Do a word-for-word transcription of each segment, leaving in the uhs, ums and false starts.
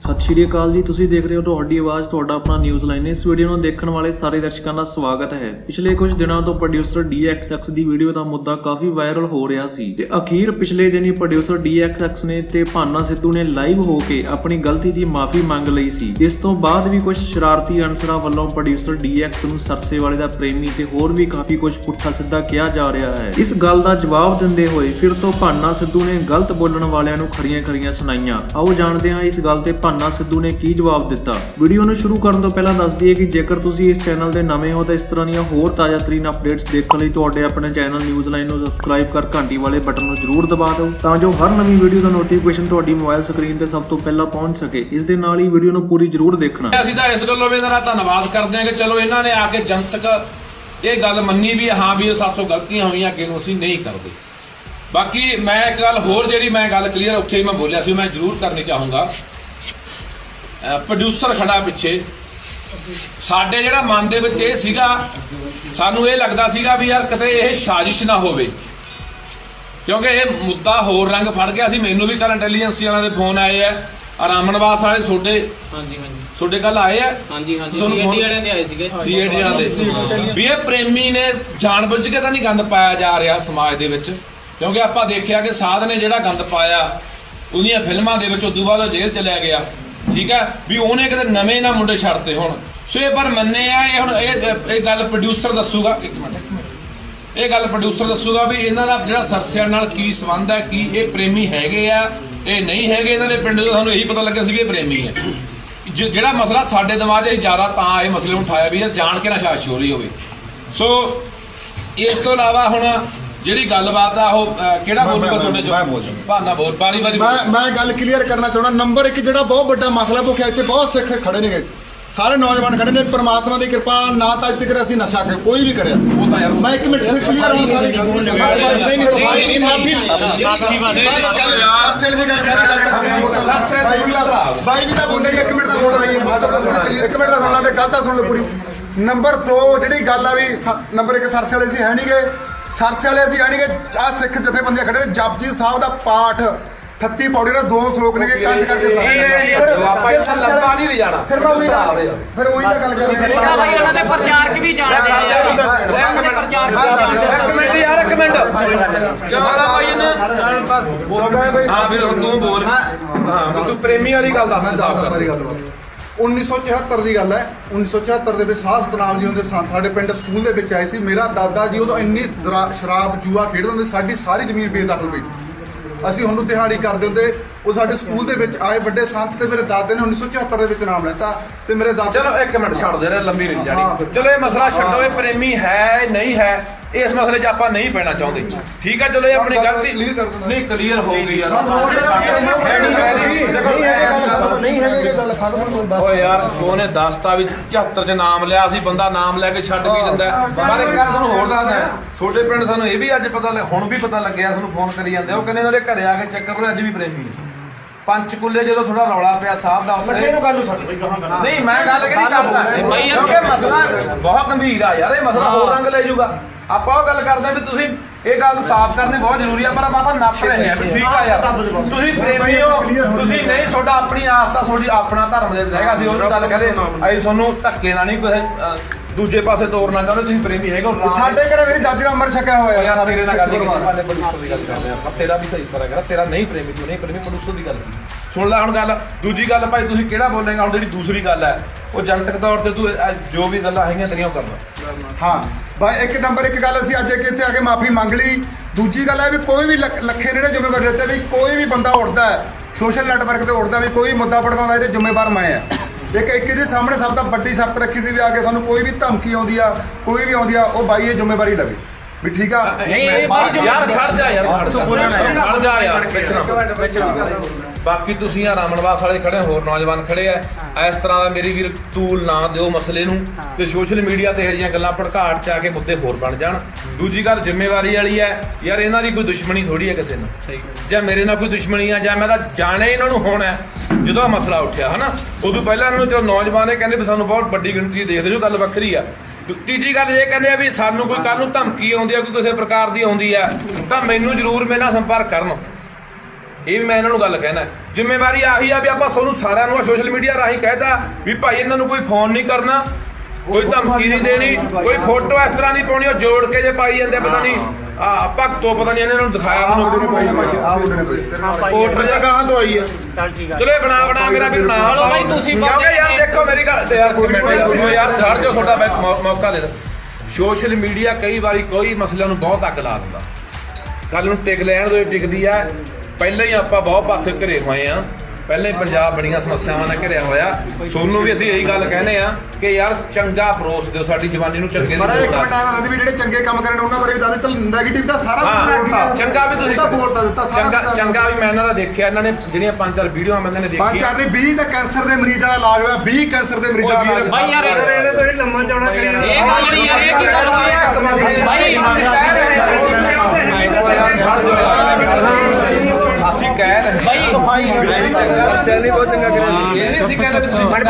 सत श्री अकाल जी, तुसीं देख रहे हो तुहाडी आवाज़ तुहाडा अपना न्यूज़ लाइन। इस वीडियो ਨੂੰ ਦੇਖਣ ਵਾਲੇ ਸਾਰੇ ਦਰਸ਼ਕਾਂ ਦਾ ਸਵਾਗਤ ਹੈ। ਪਿਛਲੇ ਕੁਝ ਦਿਨਾਂ ਤੋਂ ਪ੍ਰੋਡਿਊਸਰ ਡੀ ਐਕਸ ਐਕਸ ਦੀ ਵੀਡੀਓ ਦਾ ਮੁੱਦਾ ਕਾਫੀ ਵਾਇਰਲ ਹੋ ਰਿਹਾ ਸੀ ਤੇ ਅਖੀਰ ਪਿਛਲੇ ਦਿਨੀ ਪ੍ਰੋਡਿਊਸਰ ਡੀ ਐਕਸ ਐਕਸ ਨੇ ਤੇ ਭਾਨਾ ਸਿੱਧੂ ਨੇ ਲਾਈਵ ਹੋ ਕੇ ਆਪਣੀ ਗਲਤੀ ਦੀ ਮਾਫੀ ਮੰਗ ਲਈ ਸੀ। ਇਸ ਤੋਂ ਬਾਅਦ ਵੀ ਕੁਝ ਸ਼ਰਾਰਤੀ ਅਨਸਰਾਂ ਵੱਲੋਂ ਪ੍ਰੋਡਿਊਸਰ ਡੀ ਐਕਸ ਨੂੰ ਸਰਸੇ ਵਾਲੇ ਦਾ ਪ੍ਰੇਮੀ ਤੇ ਹੋਰ ਵੀ ਕਾਫੀ ਕੁਝ ਪੁੱਠਾ ਸਿੱਧਾ ਕਿਹਾ ਜਾ ਰਿਹਾ ਹੈ। ਇਸ ਗੱਲ ਦਾ ਜਵਾਬ ਦਿੰਦੇ ਹੋਏ ਫਿਰ ਤੋਂ ਭਾਨਾ ਸਿੱਧੂ ਨੇ ਗਲਤ ਬੋਲਣ ਵਾਲਿਆਂ ਨੂੰ ਖਰੀਆਂ ਖਰੀਆਂ ਸੁਣਾਈਆਂ। ਆਓ ਜਾਣਦੇ ਹਾਂ ਇਸ ਗੱਲ ਤੇ ਭਾਨਾ ਸਿੱਧੂ ਨੇ ਕੀ ਜਵਾਬ ਦਿੱਤਾ। ਵੀਡੀਓ ਨੂੰ ਸ਼ੁਰੂ ਕਰਨ ਤੋਂ ਪਹਿਲਾਂ ਦੱਸ ਦਈਏ ਕਿ ਜੇਕਰ ਤੁਸੀਂ ਇਸ ਚੈਨਲ ਦੇ ਨਵੇਂ ਹੋ ਤਾਂ ਇਸ ਤਰ੍ਹਾਂ ਦੀਆਂ ਹੋਰ ਤਾਜ਼ਾ ਤਰੀਨ ਅਪਡੇਟਸ ਦੇਖਣ ਲਈ ਤੁਹਾਡੇ ਆਪਣੇ ਚੈਨਲ ਨਿਊਜ਼ ਲਾਈਨ ਨੂੰ ਸਬਸਕ੍ਰਾਈਬ ਕਰ ਘੰਟੀ ਵਾਲੇ ਬਟਨ ਨੂੰ ਜ਼ਰੂਰ ਦਬਾ ਦਿਓ ਤਾਂ ਜੋ ਹਰ ਨਵੀਂ ਵੀਡੀਓ ਦਾ ਨੋਟੀਫਿਕੇਸ਼ਨ ਤੁਹਾਡੀ ਮੋਬਾਈਲ ਸਕਰੀਨ ਤੇ ਸਭ ਤੋਂ ਪਹਿਲਾਂ ਪਹੁੰਚ ਸਕੇ। ਇਸ ਦੇ ਨਾਲ ਹੀ ਵੀਡੀਓ ਨੂੰ ਪੂਰੀ ਜ਼ਰੂਰ ਦੇਖਣਾ। ਅਸੀਂ ਤਾਂ ਇਸ ਗੱਲੋਂ ਵੀ ਇਹਨਾਂ ਦਾ ਧੰਨਵਾਦ ਕਰਦੇ ਹਾਂ ਕਿ ਚਲੋ ਇਹਨਾਂ ਨੇ ਆ ਕੇ ਜਨਤਕ ਇਹ ਗੱਲ ਮੰਨੀ ਵੀ ਹਾਂ ਵੀ ਸਾਥੋਂ ਗਲਤੀਆਂ ਹੋਈਆਂ ਅੱਗੇ ਨੂੰ ਅਸੀਂ ਨਹੀਂ ਕਰਦੇ। ਬਾਕੀ ਮੈਂ ਇੱਕ ਗੱਲ ਹੋਰ ਜਿਹੜੀ ਮੈਂ ਗੱਲ ਕਲੀਅਰ ਉੱਥੇ ਹੀ ਮੈਂ ਬੋਲਿਆ ਸੀ ਮੈਂ ਜ਼ਰੂਰ ਕਰਨੀ ਚਾਹੂੰਗਾ। ਪ੍ਰੋਡਿਊਸਰ ਖੜਾ ਪਿੱਛੇ ਸਾਡੇ ਜਿਹੜਾ ਮਨ ਦੇ ਵਿੱਚ ਇਹ ਸੀਗਾ, ਸਾਨੂੰ ਇਹ ਲੱਗਦਾ ਸੀਗਾ ਵੀ ਯਾਰ ਕਿਤੇ ਇਹ ਸਾਜ਼ਿਸ਼ ਨਾ ਹੋਵੇ ਕਿਉਂਕਿ ਇਹ ਮੁੱਦਾ ਹੋਰ ਰੰਗ ਫੜ ਗਿਆ ਸੀ। ਮੈਨੂੰ ਵੀ ਕੱਲ ਇੰਟੈਲੀਜੈਂਸ ਵਾਲਿਆਂ ਦੇ ਫੋਨ ਆਏ ਆ, ਰਾਮਨਵਾਸ ਵਾਲੇ ਤੁਹਾਡੇ ਹਾਂਜੀ ਹਾਂਜੀ ਤੁਹਾਡੇ ਕੱਲ ਆਏ ਆ ਹਾਂਜੀ ਹਾਂਜੀ ਸੀਏਡੀ ਵਾਲਿਆਂ ਦੇ ਆਏ ਸੀਗੇ ਸੀਏਡੀ ਵਾਲਿਆਂ ਦੇ ਵੀ ਇਹ ਪ੍ਰੇਮੀ ਨੇ ਜਾਣਬੁੱਝ ਕੇ ਤਾਂ ਨਹੀਂ ਗੰਦ ਪਾਇਆ ਜਾ ਰਿਹਾ ਸਮਾਜ ਦੇ ਵਿੱਚ ਕਿਉਂਕਿ ਆਪਾਂ ਦੇਖਿਆ ਕਿ ਸਾਧ ਨੇ ਜਿਹੜਾ ਗੰਦ ਪਾਇਆ ਉਹਦੀਆਂ ਫਿਲਮਾਂ ਦੇ ਵਿੱਚ ਉਦੋਂ ਬਾਅਦ ਜੇਲ੍ਹ ਚਲਿਆ ਗਿਆ। ਠੀਕ ਹੈ ਵੀ ਉਹਨੇ ਕਿਤੇ ਨਵੇਂ ਨਾ ਮੁੰਡੇ ਛੱਡਤੇ ਹੁਣ ਸੋ ਇਹ ਪਰ ਮੰਨੇ ਆ ਇਹ ਹੁਣ ਇਹ ਇਹ ਗੱਲ ਪ੍ਰੋਡਿਊਸਰ ਦੱਸੂਗਾ। ਇੱਕ ਮਿੰਟ ਇਹ ਗੱਲ ਪ੍ਰੋਡਿਊਸਰ ਦੱਸੂਗਾ ਵੀ ਇਹਨਾਂ ਦਾ ਜਿਹੜਾ ਸਰਸਿਆਂ ਨਾਲ ਕੀ ਸੰਬੰਧ ਹੈ, ਕੀ ਇਹ ਪ੍ਰੇਮੀ ਹੈਗੇ ਆ ਇਹ ਨਹੀਂ ਹੈਗੇ। ਇਹਨਾਂ ਦੇ ਪਿੰਡ ਤੋਂ ਸਾਨੂੰ ਇਹੀ ਪਤਾ ਲੱਗਿਆ ਸੀ ਕਿ ਇਹ ਪ੍ਰੇਮੀ ਹੈ। ਜਿਹੜਾ ਮਸਲਾ ਸਾਡੇ ਦਿਮਾਗ 'ਚ ਜ਼ਿਆਦਾ ਤਾਂ ਇਹ ਮਸਲੇ ਨੂੰ ਉਠਾਇਆ ਵੀ ਯਾਰ ਜਾਣ ਕੇ ਨਾ ਸਾਜ਼ਿਸ਼ ਹੋ ਰਹੀ ਹੋਵੇ। ਸੋ ਇਸ ਤੋਂ ਇਲਾਵਾ ਹੁਣ ਜਿਹੜੀ ਗੱਲਬਾਤ ਆ ਉਹ ਕਿਹੜਾ ਬੋਲੂਗਾ ਤੁਹਾਡੇ ਚੋਂ ਭਾਨਾ ਬੋਲ ਬਾਰੀ ਬਾਰੀ ਮੈਂ ਮੈਂ ਗੱਲ ਕਲੀਅਰ ਕਰਨਾ ਚਾਹੁੰਦਾ। ਨੰਬਰ ਇੱਕ ਜਿਹੜਾ ਬਹੁਤ ਵੱਡਾ ਮਸਲਾ ਭੁੱਖਿਆ ਇੱਥੇ ਬਹੁਤ ਸਿੱਖ ਖੜੇ ਨੇ, ਸਾਰੇ ਨੌਜਵਾਨ ਖੜੇ ਨੇ। ਪ੍ਰਮਾਤਮਾ ਦੀ ਕਿਰਪਾ ਨਾ ਤਾਂ ਅੱਜ ਤੱਕ ਅਸੀਂ ਨਸ਼ਾ ਕੋਈ ਵੀ ਕਰਿਆ। ਮੈਂ ਇੱਕ ਮਿੰਟ ਕਲੀਅਰ ਹੋਣਾ ਸਾਰੀ ਬਾਈ ਵੀ ਤਾਂ ਬੋਲੇਗਾ। ਇੱਕ ਮਿੰਟ ਦਾ ਸੁਣ ਇੱਕ ਮਿੰਟ ਦਾ ਸੁਣ ਲਾ ਗੱਲ ਤਾਂ ਸੁਣ ਲਓ ਪੂਰੀ। ਨੰਬਰ ਦੋ ਜਿਹੜੀ ਗੱਲ ਆ ਵੀ ਨੰਬਰ ਇੱਕ ਸਰਸੇ ਵਾਲੇ ਸੀ ਹੈ ਨਹੀਂ ਗੇ, ਸਰਸੇ ਵਾਲੇ ਅਸੀਂ ਆਣਗੇ ਆਹ ਸਿੱਖ ਜਥੇਬੰਦੀਆਂ ਖੜੇ ਨੇ। ਜਪਜੀ ਸਾਹਿਬ ਦਾ ਪਾਠ ਥੱਤੀ ਪੌੜੀ ਦਾ ਦੋ ਸ਼ਲੋਕ ਨੇ ਕੰਨ ਕਰਕੇ ਆਪਾਂ ਇੱਥੇ ਲੰਬਾ ਨਹੀਂ ਲਿਜਾਣਾ ਫਿਰ ਮੈਂ ਉਹੀ ਫਿਰ ਉਹੀ ਤਾਂ ਗੱਲ ਕਰ ਰਿਹਾ ਭਾਈ ਉਹਨਾਂ ਦੇ ਪ੍ਰਚਾਰਕ ਵੀ ਜਾਣਦੇ ਆ ਉਹਨਾਂ ਦੇ ਪ੍ਰਚਾਰਕ ਇੱਕ ਮਿੰਟ ਯਾਰ ਇੱਕ ਮਿੰਟ ਕਿਉਂ ਭਾਈ ਨੇ ਹਾਂ ਫਿਰ ਤੂੰ ਬੋਲ ਹਾਂ ਤੂੰ ਪ੍ਰੇਮੀ ਵਾਲੀ ਗੱਲ ਦੱਸ ਸਾਫ਼ ਕਰ ਗੱਲ ਉੱਨੀ ਸੌ ਚੁਹੱਤਰ ਦੀ ਗੱਲ ਹੈ। ਉੱਨੀ ਸੌ ਚੁਹੱਤਰ ਦੇ ਵਿੱਚ ਸਾਹ ਸਤਨਾਮ ਜੀ ਹੁੰਦੇ ਸਾਡੇ ਪਿੰਡ ਸਕੂਲ ਦੇ ਵਿੱਚ ਆਏ ਸੀ। ਮੇਰਾ ਦਾਦਾ ਜੀ ਉਦੋਂ ਇੰਨੀ ਸ਼ਰਾਬ ਜੂਆ ਖੇਡਦੇ ਹੁੰਦੇ, ਸਾਡੀ ਸਾਰੀ ਜ਼ਮੀਨ ਬੇਦਖਲ ਪਈ ਸੀ। ਅਸੀਂ ਉਹਨੂੰ ਦਿਹਾੜੀ ਕਰਦੇ ਹੁੰਦੇ। ਉਹ ਸਾਡੇ ਸਕੂਲ ਦੇ ਵਿੱਚ ਆਏ ਵੱਡੇ ਸੰਤ ਤੇ ਮੇਰੇ ਦਾਦੇ ਨੇ ਉੱਨੀ ਸੌ ਚੁਹੱਤਰ ਦੇ ਵਿੱਚ ਨਾਮ ਲੈਤਾ ਤੇ ਮੇਰੇ ਦਾਦਾ ਚਲੋ ਇੱਕ ਮਿੰਟ ਛੱਡ ਦੇ ਰਹੇ ਲੰਬੀ ਨਹੀਂ ਜਾਣੀ। ਚਲੋ ਇਹ ਮਸਲਾ ਛੱਡੋ, ਇਹ ਪ੍ਰੇਮੀ ਹੈ ਨਹੀਂ ਹੈ ਇਸ ਮਸਲੇ 'ਚ ਆਪਾਂ ਨਹੀਂ ਪੈਣਾ ਚਾਹੁੰਦੇ। ਠੀਕ ਹੈ ਚਲੋ ਇਹ ਆਪਣੀ ਗਲਤੀ ਨਹੀਂ ਕਲੀਅਰ ਹੋ ਗਈ ਯਾਰ। ਓਏ ਯਾਰ ਉਹਨੇ ਦੱਸਤਾ ਵੀ ਚੁਹੱਤਰ 'ਚ ਨਾਮ ਲਿਆ ਸੀ, ਬੰਦਾ ਨਾਮ ਲੈ ਕੇ ਛੱਡ ਵੀ ਦਿੰਦਾ। ਪਰ ਇੱਕ ਗੱਲ ਤੁਹਾਨੂੰ ਹੋਰ ਦੱਸਦਾ, ਛੋਟੇ ਪਿੰਡ ਸਾਨੂੰ ਇਹ ਵੀ ਅੱਜ ਪਤਾ ਹੁਣ ਵੀ ਪਤਾ ਲੱਗਿਆ, ਸਾਨੂੰ ਫੋਨ ਕਰੀ ਜਾਂਦੇ ਉਹ ਕਹਿੰਦੇ ਉਹਨਾਂ ਦੇ ਘਰੇ ਆ ਕੇ ਚੈੱਕ ਕਰੋ ਅੱਜ ਵੀ ਪ੍ਰੇਮੀ ਨੇ। ਪੰਚਕੂਲੇ ਜਦੋਂ ਥੋੜਾ ਰੌਲਾ ਪਿਆ ਸਾਹਿਬ ਦਾ ਉੱਥੇ ਨਹੀਂ ਮੈਂ ਗੱਲ ਕਿ ਨਹੀਂ ਕਰਦਾ ਕਿਉਂਕਿ ਮਸਲਾ ਬਹੁਤ ਗੰਭੀਰ ਆ ਯਾਰ। ਇਹ ਮਸਲਾ ਹੋਰ ਰੰਗ ਲੈ ਜਾਊਗਾ। ਆਪਾਂ ਉਹ ਗੱਲ ਕਰਦੇ ਵੀ ਤੁਸੀਂ ਇਹ ਗੱਲ ਸਾਫ਼ ਕਰਨੀ ਬਹੁਤ ਜ਼ਰੂਰੀ ਆ ਪਰ ਆਪਾਂ ਨੱਪ ਰਹੇ ਹਾਂ ਠੀਕ ਆ ਯਾਰ। ਤੁਸੀਂ ਪ੍ਰੇਮੀ ਹੋ, ਤੁਸੀਂ ਨਹੀਂ ਤੁਹਾਡਾ ਆਪਣੀ ਆਸਥਾ ਤੁਹਾਡੀ ਆਪਣਾ ਧਰਮ ਦੇ ਵਿੱਚ ਹੈਗਾ। ਅਸੀਂ ਉਹਨੂੰ ਗੱਲ ਕਹਦੇ ਅਸੀਂ ਤੁਹਾਨੂੰ ਧੱਕੇ ਨਾਲ ਨਹੀਂ ਕੋਈ ਦੂਜੇ ਪਾਸੇ ਤੋਰਨਾ ਚਾਹੁੰਦੇ। ਤੁਸੀਂ ਪ੍ਰੇਮੀ ਹੈਗੇ ਸਾਡੇ ਘਰੇ ਮੇਰੀ ਦਾਦੀ ਦਾ ਅਮਰ ਛਕਿਆ ਹੋਇਆ ਯਾਰ। ਤੇਰੇ ਨਾਲ ਗੱਲ ਨਹੀਂ ਪ੍ਰੋਡਿਊਸਰ ਦੀ ਗੱਲ ਕਰਦੇ ਆ, ਤੇਰਾ ਵੀ ਸਹੀ ਫਰਕ ਹੈ। ਤੇਰਾ ਨਹੀਂ ਪ੍ਰੇਮੀ ਤੂੰ ਨਹੀਂ ਪ੍ਰੇਮੀ ਪ੍ਰੋਡਿਊਸਰ ਦੀ ਗੱਲ ਸੀ। ਸੁਣ ਲੈ ਹੁਣ ਗੱਲ ਦੂਜੀ ਗੱਲ ਭਾਈ ਤੁਸੀਂ ਕਿਹੜਾ ਬੋਲੇਗਾ। ਹੁਣ ਜਿਹੜੀ ਦੂਸਰੀ ਗੱਲ ਹੈ ਉਹ ਜਨਤਕ ਤੌਰ ਤੇ ਤੂੰ ਜੋ ਵੀ ਗੱਲਾਂ ਹੈਗੀਆਂ ਤੇਰੀਆਂ ਉਹ ਕਰਨਾ। ਹਾਂ ਬਾਈ ਇੱਕ ਨੰਬਰ ਇੱਕ ਗੱਲ ਅਸੀਂ ਅੱਜ ਇੱਥੇ ਆ ਕੇ ਮਾਫੀ ਮੰਗ ਲਈ। ਦੂਜੀ ਗੱਲ ਹੈ ਵੀ ਕੋਈ ਵੀ ਲੱਖੇ ਜਿਹੜੇ ਜ਼ਿੰਮੇਵਾਰ ਲੈਤੇ ਵੀ ਕੋਈ ਵੀ ਬੰਦਾ ਉੱਠਦਾ ਹੈ ਸੋਸ਼ਲ ਨੈਟਵਰਕ ਤੇ ਉੱਠਦਾ ਵੀ ਕੋਈ ਮੁੱਦਾ ਭੜਕਾਉਂਦਾ ਇਹਦੇ ਜ਼ਿੰਮੇਵਾਰ ਮੈਂ ਆ। ਇੱਕ ਇੱਕ ਇਹਦੇ ਸਾਹਮਣੇ ਸਭ ਤੋਂ ਵੱਡੀ ਸ਼ਰਤ ਰੱਖੀ ਸੀ ਵੀ ਆ ਕੇ ਸਾਨੂੰ ਕੋਈ ਵੀ ਧਮਕੀ ਆਉਂਦੀ ਆ ਕੋਈ ਵੀ ਆਉਂਦੀ ਆ ਉਹ ਬਾਈ ਇਹ ਜ਼ਿੰਮੇਵਾਰੀ ਲਵੇ ਵੀ ਠੀਕ ਆ। ਯਾਰ ਖੜ ਜਾ ਯਾਰ ਖੜ ਜਾ ਯਾਰ। ਬਾਕੀ ਤੁਸੀਂ ਆ ਰਾਮਨਵਾਸ ਵਾਲੇ ਖੜੇ ਹੋਰ ਨੌਜਵਾਨ ਖੜੇ ਆ ਇਸ ਤਰ੍ਹਾਂ ਦਾ ਮੇਰੀ ਵੀਰ ਤੂਲ ਨਾ ਦਿਓ ਮਸਲੇ ਨੂੰ ਤੇ ਸੋਸ਼ਲ ਮੀਡੀਆ ਤੇ ਇਹੋ ਜਿਹੀਆਂ ਗੱਲਾਂ ਭੜਕਾਟ 'ਚ ਆ ਕੇ ਮੁੱਦੇ ਹੋਰ ਬਣ ਜਾਣ। ਦੂਜੀ ਗੱਲ ਜ਼ਿੰਮੇਵਾਰੀ ਵਾਲੀ ਹੈ ਯਾਰ। ਇਹਨਾਂ ਦੀ ਕੋਈ ਦੁਸ਼ਮਣੀ ਥੋੜੀ ਹੈ ਕਿਸੇ ਨਾਲ। ਜਾਂ ਮੇਰੇ ਨਾਲ ਕੋਈ ਦੁਸ਼ਮਣੀ ਆ ਜਾਂ ਮੈਂ ਤਾਂ ਜਾਣੇ ਇਹਨਾਂ ਨੂੰ ਹੋਣਾ ਜਦੋਂ ਮਸਲਾ ਉੱਠਿਆ ਹੈ ਨਾ। ਉਦੋਂ ਪਹਿਲਾਂ ਇਹਨਾਂ ਨੂੰ ਚਲੋ ਨੌਜਵਾਨ ਇਹ ਕਹਿੰਦੇ ਵੀ ਸਾਨੂੰ ਬਹੁਤ ਵੱਡੀ ਗਿਣਤੀ ਦੇਖਦੇ ਜੋ ਗੱਲ ਵੱਖਰੀ ਆ। ਤੀਜੀ ਗੱਲ ਇਹ ਕਹਿੰਦੇ ਆ ਵੀ ਸਾਨੂੰ ਕੋਈ ਕੱਲ੍ਹ ਨੂੰ ਧਮਕੀ ਆਉਂਦੀ ਆ ਕੋਈ ਕਿਸੇ ਪ੍ਰਕਾਰ ਦੀ ਆਉਂਦੀ ਆ ਤਾਂ ਮੈਨੂੰ ਜ਼ਰੂਰ ਮੇਰੇ ਨਾਲ ਸੰਪਰਕ ਕਰਨ। ਇਹ ਵੀ ਮੈਂ ਇਹਨਾਂ ਨੂੰ ਗੱਲ ਕਹਿਣਾ ਜ਼ਿੰਮੇਵਾਰੀ ਆਹੀ ਆ ਵੀ ਆਪਾਂ ਤੁਹਾਨੂੰ ਸਾਰਿਆਂ ਨੂੰ ਸੋਸ਼ਲ ਮੀਡੀਆ ਰਾਹੀਂ ਕਹਿਤਾ ਵੀ ਭਾਈ ਇਹਨਾਂ ਨੂੰ ਕੋਈ ਫੋਨ ਨਹੀਂ ਕਰਨਾ, ਕੋਈ ਧਮਕੀ ਨਹੀਂ ਦੇਣੀ, ਕੋਈ ਫੋਟੋ ਇਸ ਤਰ੍ਹਾਂ ਦੀ ਪਾਉਣੀ ਉਹ ਜੋੜ ਕੇ ਜੇ ਪਾਈ ਜਾਂਦੇ ਪਤਾ ਨਹੀਂ ਆ ਭਗਤੋ ਪਤਾ ਨਹੀਂ ਇਹਨਾਂ ਨੂੰ ਦਿਖਾਇਆ ਮੈਨੂੰ ਵੋਟਰ ਜਾਂ ਕਹਾਂ ਤੋਂ ਆਈ ਆ। ਚਲੋ ਇਹ ਬਣਾ ਬਣਾ ਮੇਰਾ ਵੀ ਨਾ ਕਿਉਂਕਿ ਯਾਰ ਦੇਖੋ ਮੇਰੀ ਗੱਲ ਯਾਰ ਯਾਰ ਖੜ ਜਾਓ ਤੁਹਾਡਾ ਮੌਕਾ ਦੇ ਦੋ। ਸੋਸ਼ਲ ਮੀਡੀਆ ਕਈ ਵਾਰੀ ਕੋਈ ਮਸਲਿਆਂ ਨੂੰ ਬਹੁਤ ਅੱਗ ਲਾ ਦਿੰਦਾ, ਕੱਲ ਨੂੰ ਟਿਕ ਲੈਣ ਦੋ ਟਿਕਦੀ ਆ। ਪਹਿਲਾਂ ਹੀ ਆਪਾਂ ਬਹੁਤ ਪਾਸੇ ਘਰੇ ਹੋਏ ਆ, ਪਹਿਲਾਂ ਹੀ ਪੰਜਾਬ ਬੜੀਆਂ ਸਮੱਸਿਆਵਾਂ ਨਾਲ ਘਿਰਿਆ ਹੋਇਆ। ਸੋਨੂੰ ਵੀ ਅਸੀਂ ਇਹੀ ਗੱਲ ਕਹਿੰਦੇ ਆ ਕਿ ਯਾਰ ਚੰਗਾ ਪਰੋਸ ਦਿਓ ਸਾਡੀ ਜਵਾਨੀ ਨੂੰ, ਚੰਗੇ ਬੜਾ ਇੱਕ ਮਿੰਟ ਆ ਦੱਸ ਵੀ ਜਿਹੜੇ ਚੰਗੇ ਕੰਮ ਕਰਨ ਉਹਨਾਂ ਬਾਰੇ ਵੀ ਦੱਸ। ਚੱਲ ਨੈਗੇਟਿਵ ਦਾ ਸਾਰਾ ਕੁਝ ਬੋਲਤਾ, ਚੰਗਾ ਵੀ ਤੁਸੀਂ ਬੋਲਤਾ ਦਿੱਤਾ ਚੰਗਾ ਚੰਗਾ ਵੀ ਮੈਂ ਇਹਨਾਂ ਦਾ ਦੇਖਿਆ, ਇਹਨਾਂ ਨੇ ਜਿਹੜੀਆਂ ਪੰਜ ਚਾਰ ਵੀਡੀਓ ਮੈਂ ਨੇ ਦੇਖੀ ਪੰਜ ਚਾਰ ਨੇ ਵੀਹ ਤਾਂ ਕੈਂਸਰ ਦੇ ਮਰੀਜ਼ਾਂ ਦਾ ਇਲਾਜ ਹੋਇਆ, ਵੀਹ ਕੈਂਸਰ ਦੇ ਮਰੀਜ਼ਾਂ ਦਾ ਇਲਾਜ। ਭਾਈ ਯਾਰ ਇਹਨੇ ਤੋਂ ਲੰਮਾ ਚੌੜਾ ਕਰਿਆ ਇਹ ਗੱਲ ਨਹੀਂ ਹੈ, ਇਹ ਕੀ ਗੱਲ ਹੋਈ ਭਾਈ ਅਸੀਂ ਕਹਿ ਰਹੇ ਭਾਈ ਸਫਾਈ ਅੱਛਾ ਨਹੀਂ ਬਹੁਤ ਚੰਗਾ ਕਰਿਆ ਇਹ ਨਹੀਂ ਅਸੀਂ ਕਹਿੰਦੇ ਵੀ ਤੁਸੀਂ ਸਫਾਈ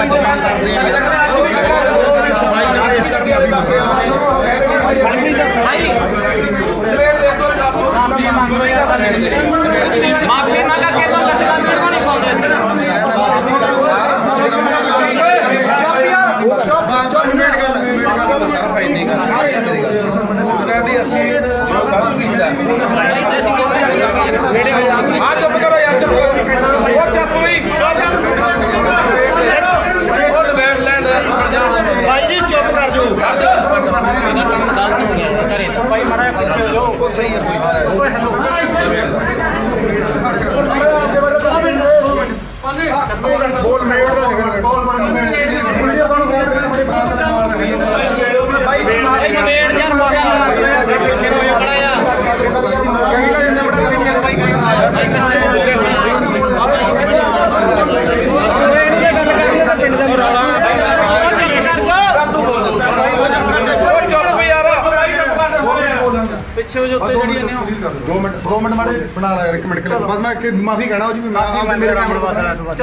ਨਾਲ ਇਸ ਕਰਕੇ ਭਾਈ ਮਾਫੀ ਮੰਗਾ ਕੇ ਤਾਂ ਗੱਲਾਂ ਮੇਰੇ ਕੋਲ ਨਹੀਂ ਪਾਉਂਦੇ ਸੀ ਅਸੀਂ ਜੋ ਗਲਤ ਕੀਤਾ ਹਾਂ ਚੁੱਪ ਕਰੋ ਯਾਰ ਚੁੱਪ ਕਰੋ ਉਹ ਚੁੱਪ ਹੋਈ ਭਾਈ ਜੀ ਚੁੱਪ ਕਰ ਜਾਓ ਕਰ ਦਿਓ ਭਾਈ ਮਾੜਾ ਪਿੱਛੇ ਹੋ ਜਾਓ ਉਹ ਸਹੀ ਹੈ ਓਏ ਹੈਲੋ ਆਪਦੇ ਬਾਰੇ ਦੋ ਮਿੰਟ ਬੋਲ ਮੇੜ ਦਾ ਸਿਗਰ ਬੋਲ ਵੀਡੀਓ ਬਣ ਬੜੀ ਬਾਤ ਦਾ ਭਾਈ ਭਾਈ ਮੇੜ ਜਾਂ ਮੋਟਾ ਪਿੱਛੇ ਹੋ ਜਾ ਬੜਾ ਯਾਰ ਕਹੀਂ ਦਾ ਇੰਨਾ ਬੜਾ ਪਿੱਛੇ ਹੋ ਜਾ ਉੱਤੇ ਜਿਹੜੀਆਂ ਨੇ ਦੋ ਮਿੰਟ ਦੋ ਮਿੰਟ ਮਾੜੇ ਬਣਾ ਲੈ ਇੱਕ ਮਿੰਟ ਬਸ ਮੈਂ ਕਿ ਮਾਫੀ ਕਹਿਣਾ ਉਹ ਜੀ ਮੈਂ ਮੇਰੇ ਕੈਮਰੇ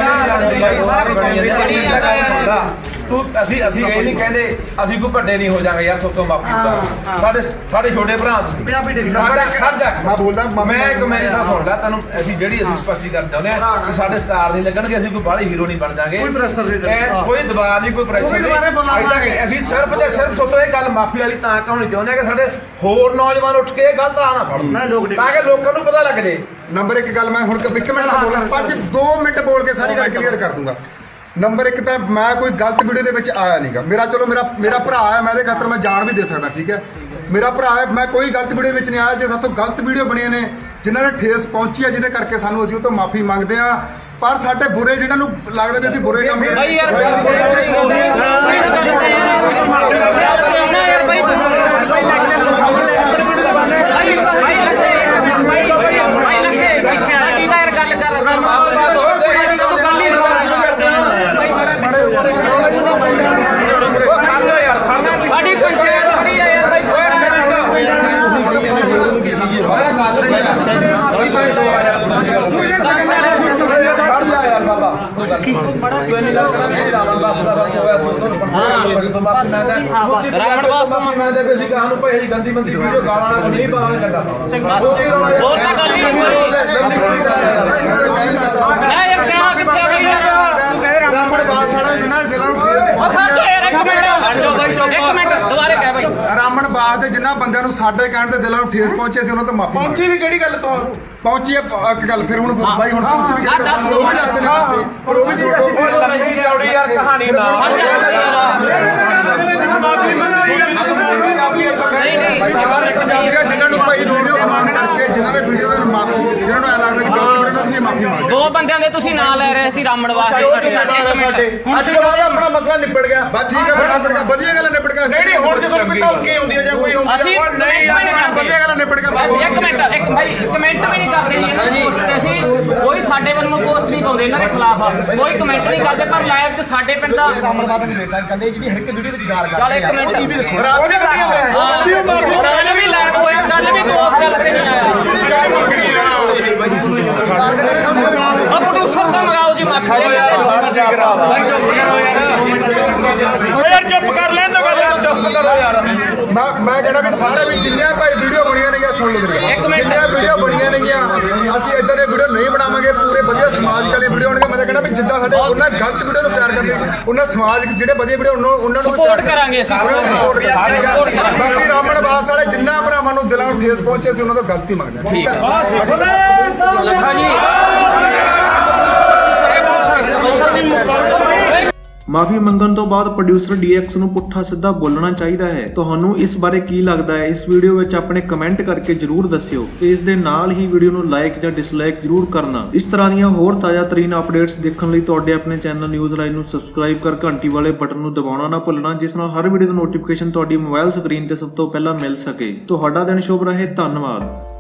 ਚਲੋ ਤੂੰ ਅਸੀਂ ਅਸੀਂ ਇਹ ਨਹੀਂ ਕਹਿੰਦੇ ਅਸੀਂ ਕੋਈ ਵੱਡੇ ਨਹੀਂ ਹੋ ਜਾਵਾਂਗੇ ਯਾਰ ਸੋਤੋਂ ਮਾਫੀ ਪਾ ਸਾਡੇ ਸਾਡੇ ਛੋਟੇ ਭਰਾ ਤੁਸੀਂ ਸਾਡਾ ਖੜ ਜਾ ਮੈਂ ਬੋਲਦਾ ਮੈਂ ਇੱਕ ਮੇਰੀ ਸਾਹ ਸੁਣਦਾ ਤੈਨੂੰ ਅਸੀਂ ਜਿਹੜੀ ਅਸੀਂ ਸਪਸ਼ਟੀਕਰਨ ਚਾਹੁੰਦੇ ਆ ਕਿ ਸਾਡੇ ਸਟਾਰ ਨਹੀਂ ਲੱਗਣਗੇ, ਅਸੀਂ ਕੋਈ ਬਾਹਲੇ ਹੀਰੋ ਨਹੀਂ ਬਣ ਜਾਾਂਗੇ, ਕੋਈ ਪ੍ਰੈਸ਼ਰ ਨਹੀਂ, ਕੋਈ ਦਬਾਅ ਨਹੀਂ, ਕੋਈ ਪ੍ਰੈਸ਼ਰ ਨਹੀਂ। ਅਸੀਂ ਸਿਰਫ ਤੇ ਸਿਰਫ ਸੋਤੋਂ ਇਹ ਗੱਲ ਮਾਫੀ ਵਾਲੀ ਤਾਂ ਕਹਾਉਣੀ ਚਾਹੁੰਦੇ ਆ ਕਿ ਸਾਡੇ ਹੋਰ ਨੌਜਵਾਨ ਉੱਠ ਕੇ ਗਲਤ ਰਾਹ ਨਾ ਫੜਨ ਤਾਂ ਕਿ ਲੋਕਾਂ ਨੂੰ ਪਤਾ ਲੱਗ ਜੇ। ਨੰਬਰ ਇੱਕ ਗੱਲ ਮੈਂ ਹੁਣ ਇੱਕ ਮਿੰਟ ਬੋਲਾਂ ਪੰਜ ਦੋ ਮਿੰਟ ਬੋਲ ਕੇ ਸਾਰੀ ਗੱਲ ਕਲੀਅਰ ਕਰ ਦੂੰਗਾ। ਨੰਬਰ ਇੱਕ ਤਾਂ ਮੈਂ ਕੋਈ ਗਲਤ ਵੀਡੀਓ ਦੇ ਵਿੱਚ ਆਇਆ ਨਹੀਂਗਾ, ਮੇਰਾ ਚਲੋ ਮੇਰਾ ਮੇਰਾ ਭਰਾ ਹੈ, ਮੈਂ ਇਹਦੇ ਖਾਤਰ ਮੈਂ ਜਾਣ ਵੀ ਦੇ ਸਕਦਾ, ਠੀਕ ਹੈ ਮੇਰਾ ਭਰਾ ਹੈ, ਮੈਂ ਕੋਈ ਗਲਤ ਵੀਡੀਓ ਵਿੱਚ ਨਹੀਂ ਆਇਆ। ਜੇ ਸਾਤੋਂ ਗਲਤ ਵੀਡੀਓ ਬਣੀਆਂ ਨੇ ਜਿਨ੍ਹਾਂ ਨੇ ਠੇਸ ਪਹੁੰਚੀ ਹੈ ਜਿਹਦੇ ਕਰਕੇ ਸਾਨੂੰ ਅਸੀਂ ਉਹ ਤੋਂ ਮਾਫੀ ਮੰਗਦੇ ਹਾਂ, ਪਰ ਸਾਡੇ ਬੁਰੇ ਜਿਹਨਾਂ ਨੂੰ ਲੱਗਦਾ ਵੀ ਅਸੀਂ ਬੁਰੇ ਕੰਮ ਭਾਈ ਯਾਰ ਸਾਡੀ ਪੰਚਾਇਤ ਖੜੀ ਆ ਯਾਰ ਭਾਈ ਰਾਵਣ ਵਾਸਤੇ ਮੈਂ ਤੇ ਬੇਸਿਕ ਆਨੂੰ ਭਾਈ ਗੰਦੀ ਬੰਦੀ ਵੀਡੀਓ ਗਾਲਾਂ ਨਾਲ ਨਹੀਂ ਪਾਵਾਂਗੇ ਚੰਗਾ ਹੋਰ ਤਾਂ ਗੱਲ ਨਹੀਂ ਨਾ ਯਾਰ ਕਿਆ ਕਿੱਥੇ ਗਈ ਯਾਰ ਰਾਮਣ ਬਾਸ ਵਾਲਾ ਜਿਨ੍ਹਾਂ ਦੇ ਦਿਲਾਂ ਨੂੰ ਠੇਸ ਉਹ ਖਾ ਕੇ ਇੱਕ ਮਿੰਟ ਇੱਕ ਮਿੰਟ ਦੁਬਾਰੇ ਕਹਿ ਭਾਈ ਰਾਮਣ ਬਾਸ ਦੇ ਜਿਨ੍ਹਾਂ ਬੰਦਿਆਂ ਨੂੰ ਸਾਡੇ ਕਹਿਣ ਤੇ ਦਿਲਾਂ ਨੂੰ ਠੇਸ ਪਹੁੰਚੇ ਸੀ ਉਹਨਾਂ ਤੋਂ ਮਾਫੀ ਪਹੁੰਚੀ ਵੀ ਕਿਹੜੀ ਗੱਲ ਤੋਂ ਪਹੁੰਚੀ ਹੈ ਇੱਕ ਗੱਲ ਫਿਰ ਹੁਣ ਬਾਈ ਹੁਣ ਪਹੁੰਚੀ ਵੀ ਹਾਂ, ਦੱਸ ਦਿਓ। ਪਰ ਉਹ ਵੀ ਉਹ ਲੰਬੀ ਚੌੜੀ ਯਾਰ ਕਹਾਣੀ ਨਾ ਭਾਈ ਸਾਰੇ ਪੰਜਾਬੀਆਂ ਜਿਨ੍ਹਾਂ ਨੂੰ ਭਾਈ ਵੀਡੀਓ ਕਮਾਂਡ ਕਰਕੇ ਜਿਨ੍ਹਾਂ ਨੇ ਵੀਡੀਓ ਨੂੰ ਮਾਫੀ ਜਿਹਨਾਂ ਨੂੰ ਐ ਲੱਗਦਾ ਕਿ ਗਲਤ ਵੀਡੀਓ ਨੂੰ ਅਸੀਂ ਮਾਫੀ ਮੰਗਦੇ ਦੋ ਬੰਦਿਆਂ ਦੇ ਤੁਸੀਂ ਨਾਂ ਲੈ ਰਹੇ ਸੀ ਰਾਮਣ ਵਾਸਤੇ ਅਸੀਂ ਕਹਿੰਦੇ ਆਪਣਾ ਮਸਲਾ ਨਿਬੜ ਗਿਆ ਬਸ ਠੀਕ ਹੈ ਫਿਰ ਨਿਬੜ ਗਿਆ ਵਧੀਆ ਗੱਲ ਨਿਬੜ ਗਿਆ ਨਹੀਂ ਹੁਣ ਜਦੋਂ ਕੋਈ ਧਮਕੀ ਹੁੰਦੀ ਹੈ ਜਾਂ ਕੋਈ ਹੁੰਦੀ ਅਸੀਂ ਹੈ ਨਹੀਂ ਯਾਰ ਵਧੀਆ ਗੱਲ ਨਿਬੜ ਗਿਆ ਬਸ ਇੱਕ ਮਿੰਟ ਇੱਕ ਭਾਈ ਕਮੈਂਟ ਵੀ ਨਹੀਂ ਕਰਦੇ ਜੀ ਇਹਨਾਂ ਦੀ ਪੋਸਟ ਤੇ ਅਸੀਂ ਕੋਈ ਸਾਡੇ ਵੱਲੋਂ ਪੋਸਟ ਨਹੀਂ ਪਾਉਂਦੇ ਇਹਨਾਂ ਦੇ ਖਿਲਾਫ ਕੋਈ ਕਮੈਂਟ ਨਹੀਂ ਕਰਦੇ ਪਰ ਲਾਈਵ 'ਚ ਸਾਡੇ ਪਿੰਡ ਦਾ ਰਾਮਣਵਾਦ ਨਹੀਂ ਬੇਟਾ ਕਹਿੰਦੇ ਜਿਹੜੀ ਹਰ ਇੱਕ ਵੀਡੀਓ ਵਿੱਚ ਗਾਲ ਚੱਲ ਇੱਕ ਮਿੰਟ ਗੱਲ ਵੀ ਲਾਈਵ ਹੋਇਆ ਗੱਲ ਵੀ ਉਸ ਗੱਲ ਤੇ ਨਹੀਂ ਆਇਆ ਉਹ ਪ੍ਰੋਡਿਊਸਰ ਤੋਂ ਮੰਗਾਓ ਜੀ ਮਾਖਾ ਯਾਰ ਚੁੱਪ ਕਰ ਲੈਣ ਦੋ ਗੱਲ ਚੁੱਪ ਕਰੋ ਯਾਰ ਮੈਂ ਮੈਂ ਕਹਿਣਾ ਵੀ ਸਾਰੇ ਵੀ ਜਿੰਨੀਆਂ ਭਾਈ ਵੀਡੀਓ ਬਣੀਆਂ ਨੇ ਸੁਣ ਲਓ ਮੇਰੇ ਜਿੰਨੀਆਂ ਵੀਡੀਓ ਬਣੀਆਂ ਨੇਗੀਆਂ ਅਸੀਂ ਇਦਾਂ ਦੇ ਵੀਡੀਓ ਨਹੀਂ ਬਣਾਵਾਂਗੇ ਪੂਰੇ ਵਧੀਆ ਸਮਾਜਿਕ ਵਾਲੀ ਵੀਡੀਓ ਹੋਣਗੇ। ਮੈਂ ਕਹਿੰਦਾ ਵੀ ਜਿੱਦਾਂ ਸਾਡੇ ਉਹਨਾਂ ਗਲਤ ਵੀਡੀਓ ਨੂੰ ਪਿਆਰ ਕਰਦੇ ਉਹਨਾਂ ਸਮਾਜਿਕ ਜਿਹੜੇ ਵਧੀਆ ਵੀਡੀਓ ਉਹਨਾਂ ਨੂੰ ਸਪੋਰਟ ਕਰਾਂਗੇ ਅਸੀਂ ਸਪੋਰਟ ਕਰਾਂਗੇ। ਬਾਕੀ ਰਾਮਣ ਬਾਸ ਵਾਲੇ ਜਿੰਨਾ ਭਰਾਵਾਂ ਨੂੰ ਦਿਲਾਂ ਨੂੰ ਠੇਸ ਪਹੁੰਚੇ ਸੀ ਉਹਨਾਂ ਤੋਂ ਗਲਤੀ ਮੰਗਦੇ ਹਾਂ। ਠੀਕ ਹੈ। ਮਾਫੀ ਮੰਗਣ ਤੋਂ ਬਾਅਦ ਪ੍ਰੋਡਿਊਸਰ ਡੀ ਐਕਸ ਨੂੰ ਪੁੱਠਾ ਸਿੱਧਾ ਬੋਲਣਾ ਚਾਹੀਦਾ ਹੈ। ਤੁਹਾਨੂੰ ਇਸ ਬਾਰੇ ਕੀ ਲੱਗਦਾ ਹੈ? ਇਸ ਵੀਡੀਓ ਵਿੱਚ ਆਪਣੇ ਕਮੈਂਟ ਕਰਕੇ ਜਰੂਰ ਦੱਸਿਓ ਤੇ ਇਸ ਦੇ ਨਾਲ ਹੀ ਵੀਡੀਓ ਨੂੰ ਲਾਈਕ ਜਾਂ ਡਿਸਲਾਈਕ ਜਰੂਰ ਕਰਨਾ। ਇਸ ਤਰ੍ਹਾਂ ਦੀਆਂ ਹੋਰ ਤਾਜ਼ਾ ਤਰੀਨ ਅਪਡੇਟਸ ਦੇਖਣ ਲਈ ਤੁਹਾਡੇ ਆਪਣੇ ਚੈਨਲ ਨਿਊਜ਼ ਲਾਈਨ ਨੂੰ ਸਬਸਕ੍ਰਾਈਬ ਕਰ ਘੰਟੀ ਵਾਲੇ ਬਟਨ ਨੂੰ ਦਬਾਉਣਾ ਨਾ ਭੁੱਲਣਾ, ਜਿਸ ਨਾਲ ਹਰ ਵੀਡੀਓ ਦੀ ਨੋਟੀਫਿਕੇਸ਼ਨ ਤੁਹਾਡੀ ਮੋਬਾਈਲ ਸਕਰੀਨ ਤੇ ਸਭ ਤੋਂ ਪਹਿਲਾਂ ਮਿਲ ਸਕੇ। ਤੁਹਾਡਾ ਦਿਨ ਸ਼ੁਭ ਰਹੇ। ਧੰਨਵਾਦ।